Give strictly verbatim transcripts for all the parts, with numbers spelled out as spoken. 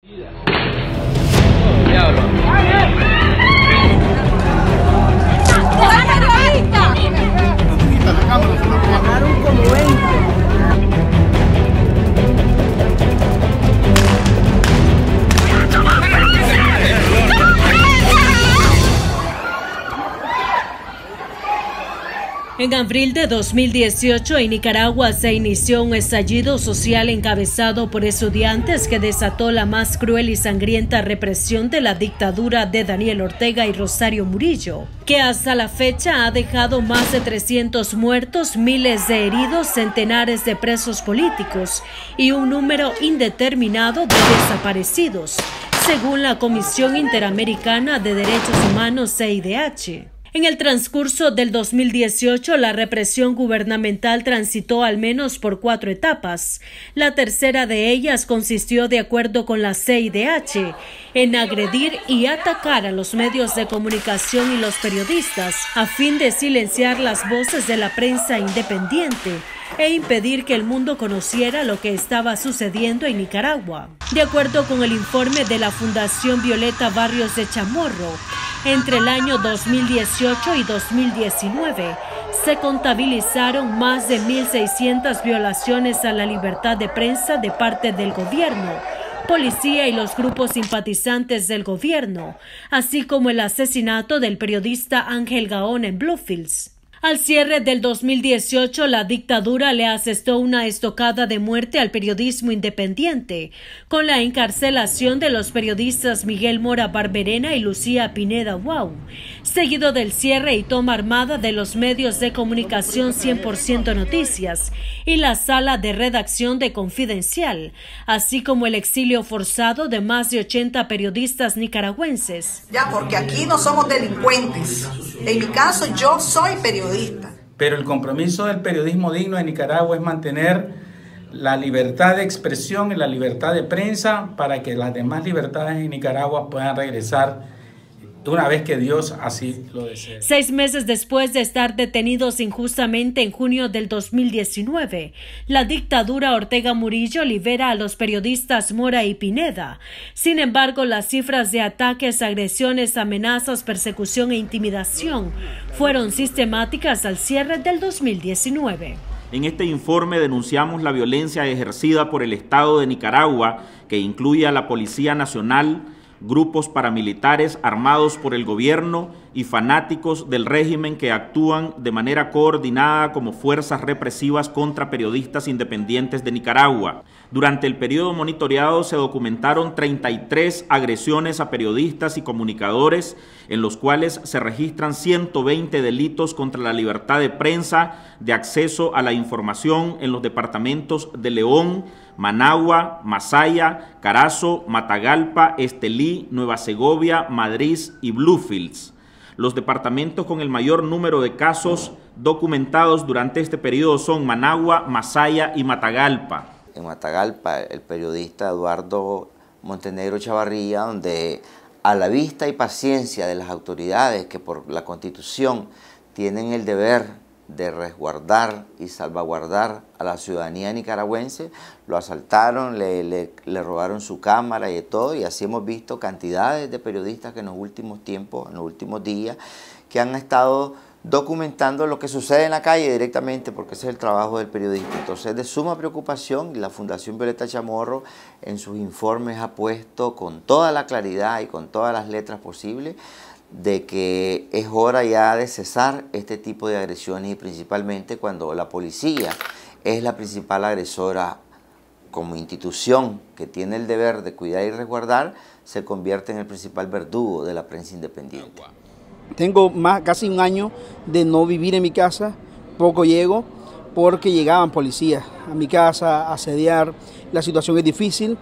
En abril de dos mil dieciocho, en Nicaragua se inició un estallido social encabezado por estudiantes que desató la más cruel y sangrienta represión de la dictadura de Daniel Ortega y Rosario Murillo, que hasta la fecha ha dejado más de trescientos muertos, miles de heridos, centenares de presos políticos y un número indeterminado de desaparecidos, según la Comisión Interamericana de Derechos Humanos, C I D H. En el transcurso del dos mil dieciocho, la represión gubernamental transitó al menos por cuatro etapas. La tercera de ellas consistió, de acuerdo con la C I D H, en agredir y atacar a los medios de comunicación y los periodistas, a fin de silenciar las voces de la prensa independiente e impedir que el mundo conociera lo que estaba sucediendo en Nicaragua. De acuerdo con el informe de la Fundación Violeta Barrios de Chamorro, entre el año dos mil dieciocho y dos mil diecinueve se contabilizaron más de mil seiscientas violaciones a la libertad de prensa de parte del gobierno, policía y los grupos simpatizantes del gobierno, así como el asesinato del periodista Ángel Gaón en Bluefields. Al cierre del dos mil dieciocho, la dictadura le asestó una estocada de muerte al periodismo independiente, con la encarcelación de los periodistas Miguel Mora Barberena y Lucía Pineda Guau, seguido del cierre y toma armada de los medios de comunicación cien por ciento Noticias y la sala de redacción de Confidencial, así como el exilio forzado de más de ochenta periodistas nicaragüenses. Ya, porque aquí no somos delincuentes. En mi caso, yo soy periodista. Pero el compromiso del periodismo digno de Nicaragua es mantener la libertad de expresión y la libertad de prensa para que las demás libertades en Nicaragua puedan regresar una vez que Dios así lo desee. Seis meses después de estar detenidos injustamente en junio del dos mil diecinueve, la dictadura Ortega Murillo libera a los periodistas Mora y Pineda. Sin embargo, las cifras de ataques, agresiones, amenazas, persecución e intimidación fueron sistemáticas al cierre del dos mil diecinueve. En este informe denunciamos la violencia ejercida por el Estado de Nicaragua, que incluye a la Policía Nacional, grupos paramilitares armados por el gobierno y fanáticos del régimen que actúan de manera coordinada como fuerzas represivas contra periodistas independientes de Nicaragua. Durante el periodo monitoreado se documentaron treinta y tres agresiones a periodistas y comunicadores, en los cuales se registran ciento veinte delitos contra la libertad de prensa, de acceso a la información en los departamentos de León, Managua, Masaya, Carazo, Matagalpa, Estelí, Nueva Segovia, Madrid y Bluefields. Los departamentos con el mayor número de casos documentados durante este periodo son Managua, Masaya y Matagalpa. En Matagalpa, el periodista Eduardo Montenegro Chavarría, donde a la vista y paciencia de las autoridades que por la Constitución tienen el deber de resguardar y salvaguardar a la ciudadanía nicaragüense, lo asaltaron, le, le, le robaron su cámara y de todo, y así hemos visto cantidades de periodistas que en los últimos tiempos, en los últimos días, que han estado documentando lo que sucede en la calle directamente, porque ese es el trabajo del periodista. Entonces es de suma preocupación, y la Fundación Violeta Chamorro en sus informes ha puesto con toda la claridad y con todas las letras posibles de que es hora ya de cesar este tipo de agresiones, y principalmente cuando la policía es la principal agresora como institución que tiene el deber de cuidar y resguardar, se convierte en el principal verdugo de la prensa independiente. Tengo más, casi un año de no vivir en mi casa, poco llego, porque llegaban policías a mi casa a asediar, la situación es difícil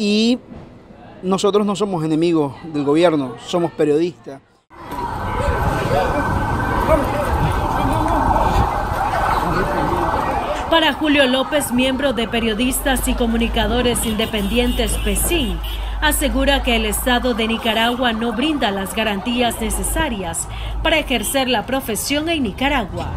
y nosotros no somos enemigos del gobierno, somos periodistas. Para Julio López, miembro de Periodistas y Comunicadores Independientes P S I N, asegura que el Estado de Nicaragua no brinda las garantías necesarias para ejercer la profesión en Nicaragua.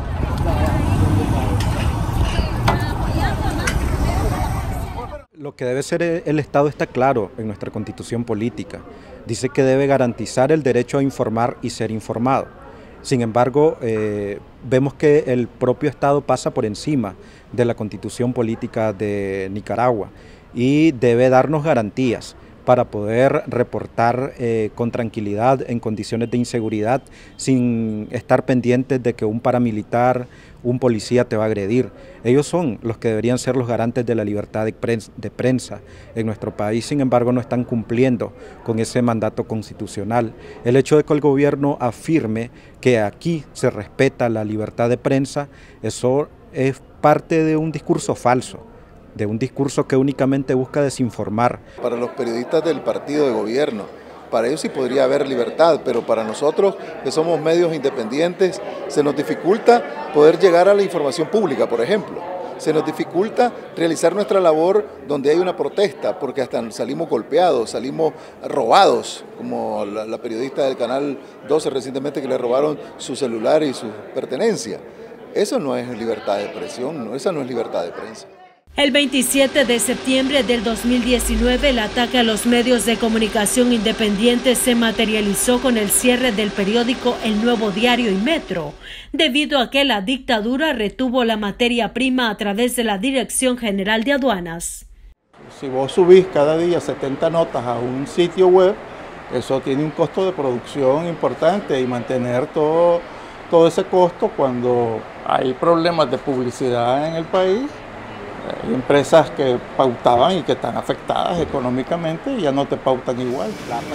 Lo que debe ser el Estado está claro en nuestra Constitución política. Dice que debe garantizar el derecho a informar y ser informado. Sin embargo, eh, vemos que el propio Estado pasa por encima de la Constitución política de Nicaragua y debe darnos garantías para poder reportar eh, con tranquilidad en condiciones de inseguridad sin estar pendientes de que un paramilitar, un policía te va a agredir. Ellos son los que deberían ser los garantes de la libertad de prensa, de prensa en nuestro país, sin embargo no están cumpliendo con ese mandato constitucional. El hecho de que el gobierno afirme que aquí se respeta la libertad de prensa, eso es parte de un discurso falso, de un discurso que únicamente busca desinformar. Para los periodistas del partido de gobierno, para ellos sí podría haber libertad, pero para nosotros que somos medios independientes se nos dificulta poder llegar a la información pública, por ejemplo. Se nos dificulta realizar nuestra labor donde hay una protesta, porque hasta salimos golpeados, salimos robados, como la, la periodista del Canal doce recientemente que le robaron su celular y su pertenencia. Eso no es libertad de expresión, no, esa no es libertad de prensa. El veintisiete de septiembre del dos mil diecinueve, el ataque a los medios de comunicación independientes se materializó con el cierre del periódico El Nuevo Diario y Metro, debido a que la dictadura retuvo la materia prima a través de la Dirección General de Aduanas. Si vos subís cada día setenta notas a un sitio web, eso tiene un costo de producción importante y mantener todo, todo ese costo cuando hay problemas de publicidad en el país. Hay empresas que pautaban y que están afectadas económicamente y ya no te pautan igual.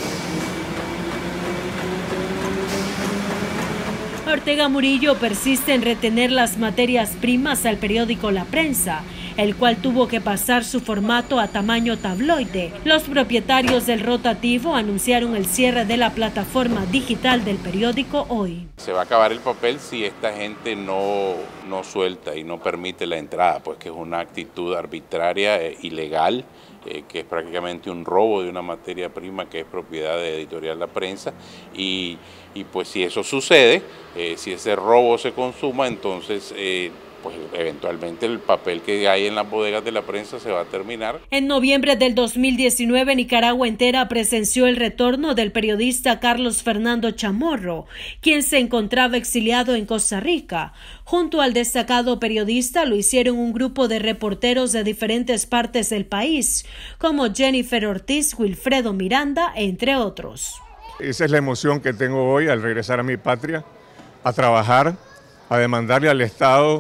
Ortega Murillo persiste en retener las materias primas al periódico La Prensa, el cual tuvo que pasar su formato a tamaño tabloide. Los propietarios del rotativo anunciaron el cierre de la plataforma digital del periódico hoy. Se va a acabar el papel si esta gente no, no suelta y no permite la entrada, pues que es una actitud arbitraria e ilegal, eh, que es prácticamente un robo de una materia prima que es propiedad de Editorial La Prensa, y, y pues si eso sucede, eh, si ese robo se consuma, entonces eh, pues eventualmente el papel que hay en las bodegas de La Prensa se va a terminar. En noviembre del dos mil diecinueve, Nicaragua entera presenció el retorno del periodista Carlos Fernando Chamorro, quien se encontraba exiliado en Costa Rica. Junto al destacado periodista lo hicieron un grupo de reporteros de diferentes partes del país, como Jennifer Ortiz, Wilfredo Miranda, entre otros. Esa es la emoción que tengo hoy al regresar a mi patria, a trabajar, a demandarle al Estado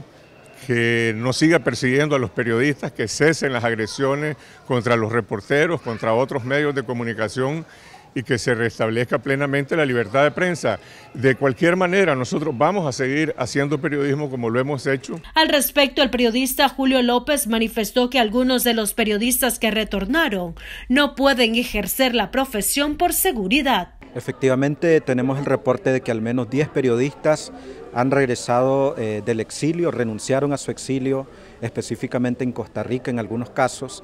que no siga persiguiendo a los periodistas, que cesen las agresiones contra los reporteros, contra otros medios de comunicación y que se restablezca plenamente la libertad de prensa. De cualquier manera, nosotros vamos a seguir haciendo periodismo como lo hemos hecho. Al respecto, el periodista Julio López manifestó que algunos de los periodistas que retornaron no pueden ejercer la profesión por seguridad. Efectivamente, tenemos el reporte de que al menos diez periodistas han regresado eh, del exilio, renunciaron a su exilio, específicamente en Costa Rica en algunos casos,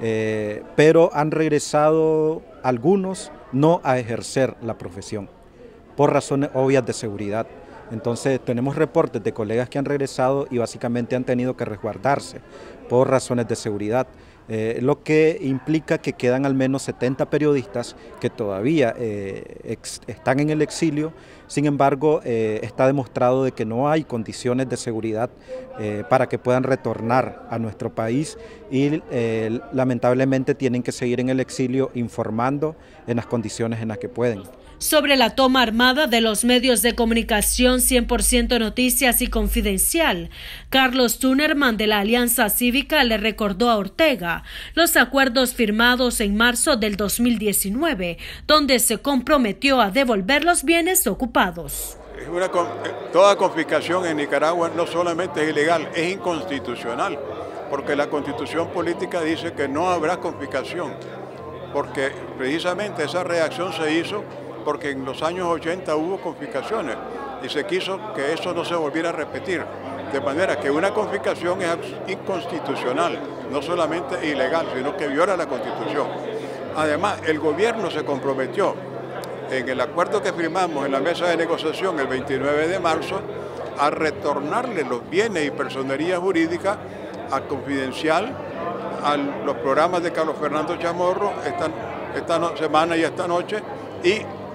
eh, pero han regresado algunos no a ejercer la profesión, por razones obvias de seguridad. Entonces tenemos reportes de colegas que han regresado y básicamente han tenido que resguardarse por razones de seguridad. Eh, lo que implica que quedan al menos setenta periodistas que todavía eh, ex, están en el exilio. Sin embargo, eh, está demostrado de que no hay condiciones de seguridad eh, para que puedan retornar a nuestro país y eh, lamentablemente tienen que seguir en el exilio informando en las condiciones en las que pueden. Sobre la toma armada de los medios de comunicación cien por ciento Noticias y Confidencial, Carlos Tunerman de la Alianza Cívica le recordó a Ortega los acuerdos firmados en marzo del dos mil diecinueve, donde se comprometió a devolver los bienes ocupados. Es una, toda confiscación en Nicaragua no solamente es ilegal, es inconstitucional, porque la Constitución política dice que no habrá confiscación, porque precisamente esa reacción se hizo porque en los años ochenta hubo confiscaciones y se quiso que eso no se volviera a repetir. De manera que una confiscación es inconstitucional, no solamente ilegal, sino que viola la Constitución. Además, el gobierno se comprometió en el acuerdo que firmamos en la mesa de negociación el veintinueve de marzo a retornarle los bienes y personería jurídica a Confidencial a los programas de Carlos Fernando Chamorro esta, esta no, semana y esta noche, y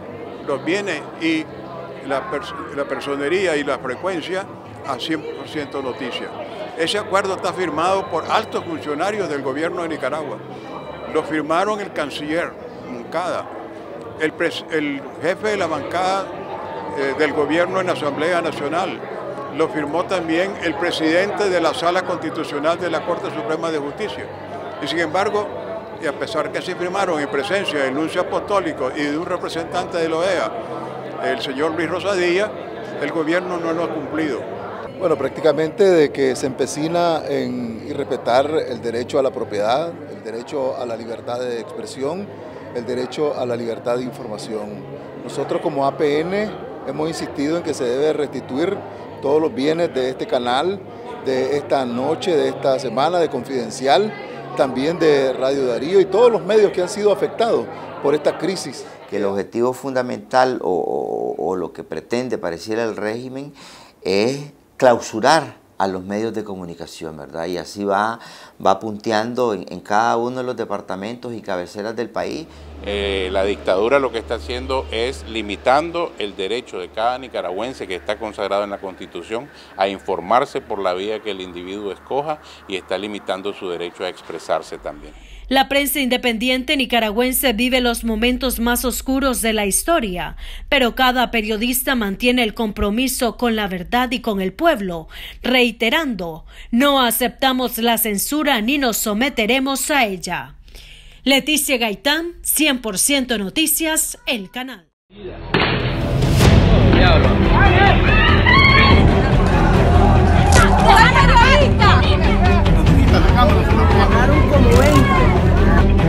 los bienes y la, pers la personería y la frecuencia a cien por ciento noticias. Ese acuerdo está firmado por altos funcionarios del gobierno de Nicaragua. Lo firmaron el canciller Moncada, el, el jefe de la bancada eh, del gobierno en la Asamblea Nacional. Lo firmó también el presidente de la Sala Constitucional de la Corte Suprema de Justicia. Y sin embargo, y a pesar que se firmaron en presencia del nuncio apostólico y de un representante de la O E A, el señor Luis Rosadilla, el gobierno no lo ha cumplido. Bueno, prácticamente de que se empecina en respetar el derecho a la propiedad, el derecho a la libertad de expresión, el derecho a la libertad de información. Nosotros como A P N hemos insistido en que se debe restituir todos los bienes de este canal, de esta noche, de esta semana, de Confidencial, también de Radio Darío y todos los medios que han sido afectados por esta crisis. Que el objetivo fundamental o, o, o lo que pretende pareciera el régimen es clausurar a los medios de comunicación, ¿verdad? Y así va, va punteando en, en cada uno de los departamentos y cabeceras del país. Eh, la dictadura lo que está haciendo es limitando el derecho de cada nicaragüense que está consagrado en la Constitución a informarse por la vía que el individuo escoja, y está limitando su derecho a expresarse también. La prensa independiente nicaragüense vive los momentos más oscuros de la historia, pero cada periodista mantiene el compromiso con la verdad y con el pueblo, reiterando: no aceptamos la censura ni nos someteremos a ella. Leticia Gaitán, cien por ciento Noticias, El Canal. ¡Ganaron como veinte!